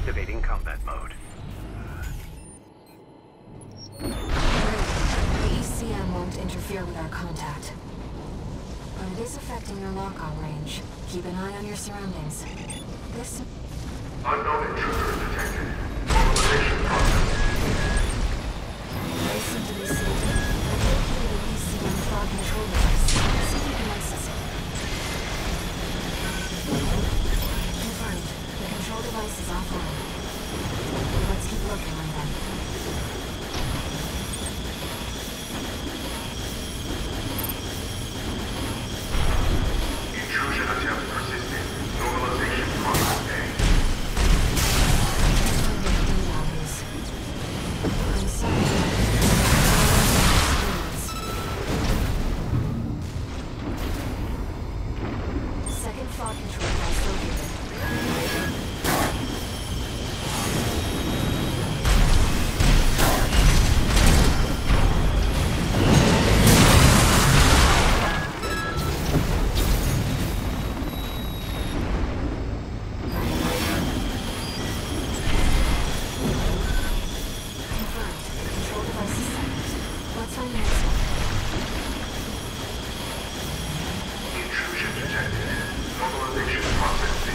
Activating combat mode. The ECM won't interfere with our contact. But it is affecting your lock-on range. Keep an eye on your surroundings. This... Unknown intruder detected. Normalization process. Listen to these signals. The ECM fraud control device. See if you can access it. Confirmed. The control device is offline. Let's keep looking on them. Intrusion attempt persisting. Normalization process A. I'm sorry. Second fraud control device located. Intrusion detected. Normalization process B.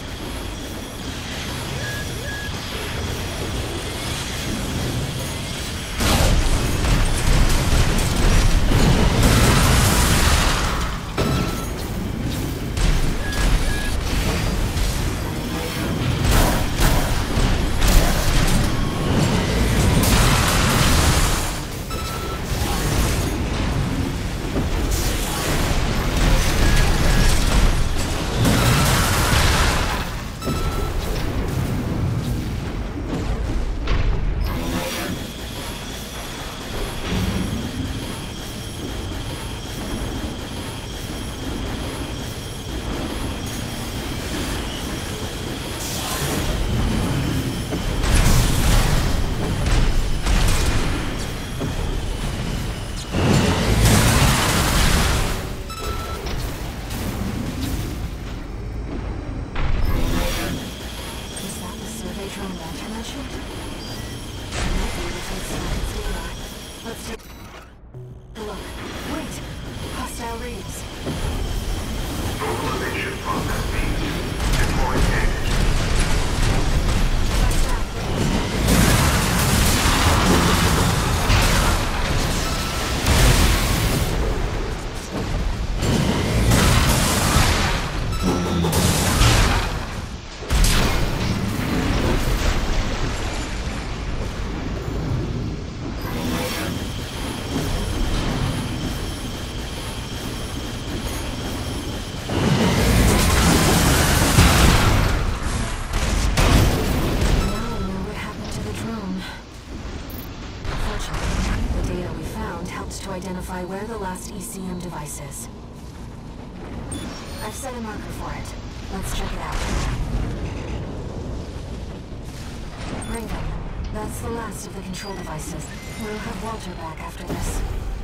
Is that the survey drone Walter mentioned? I might be able to extract its data. Let's take a look. Wait! Hostile readings. Normalization process B. Deploying edge. Now we know what happened to the drone. Fortunately, the data we found helped to identify where the last ECM device is. I've set a marker for it. Let's check it out. Raven, that's the last of the control devices. We'll have Walter back after this.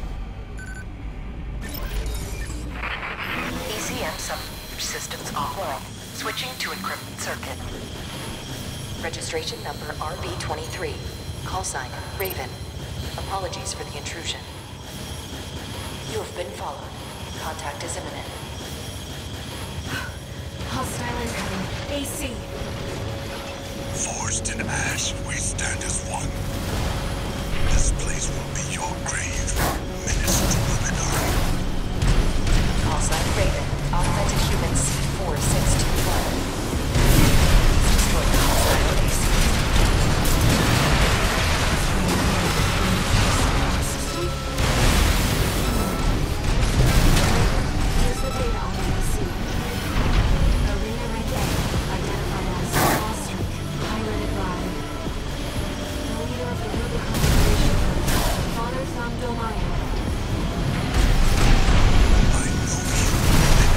ECM subsystems offline. Switching to encrypted circuit. Registration number RB23. Call sign Raven. Apologies for the intrusion. You have been followed. Contact is imminent. Hostile incoming. AC. Forged in ash, we stand as one. This place will be your grave, Menace to Rubicon. Call sign Raven. Authentic human C4621. Destroy the call sign AC. Here's the data on the AC. Arena Rank A, identified as Austria, piloted by the leader of the Rubicon Federation, Father Thamdo Maya. I know you.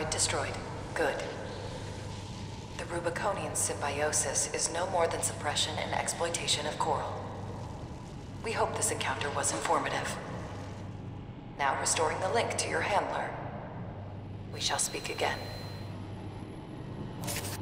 Target destroyed. Good. The Rubiconian symbiosis is no more than suppression and exploitation of coral. We hope this encounter was informative. Now restoring the link to your handler. We shall speak again.